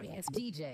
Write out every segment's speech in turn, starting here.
Darius DJ.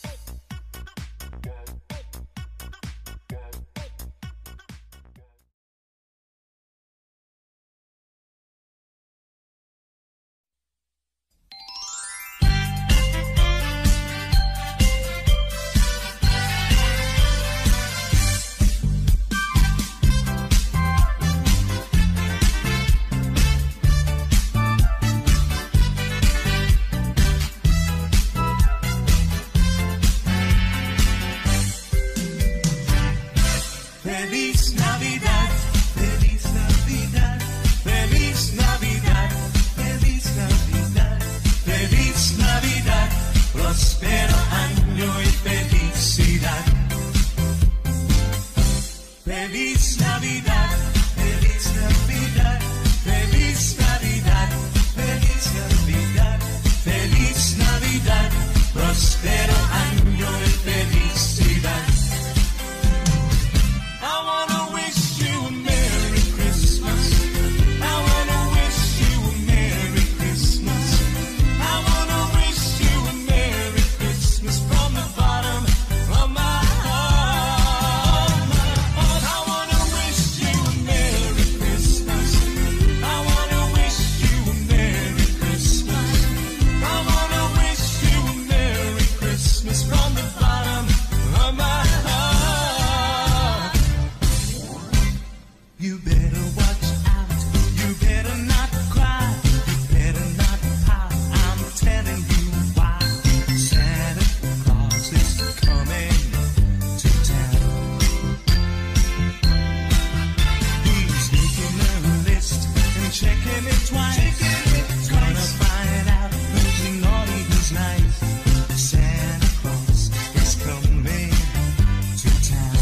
Feliz Navidad, feliz Navidad, feliz Navidad, feliz Navidad, feliz Navidad, próspero año y felicidad. Feliz Navidad, feliz Navidad, feliz Navidad, feliz Navidad, feliz Navidad, próspero año y felicidad. I wanna wish you a Merry Christmas. I wanna wish you a Merry Christmas. I wanna wish you a Merry Christmas from the bottom of my heart. I wanna wish you a Merry Christmas. I wanna wish you a Merry Christmas. I wanna wish you a Merry Christmas from the bottom of my heart. You better watch out, you better not cry, you better not pout, I'm telling you why. Santa Claus is coming to town. He's making a list and checking it twice. Gonna find out who's naughty, who's nice. Santa Claus is coming to town.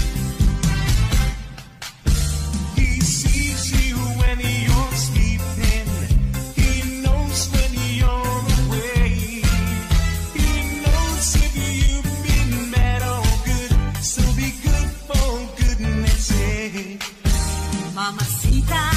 He sees you when you're sleeping. He knows when you're away. He knows if you've been bad or good. So be good for goodness sake. Mamacita,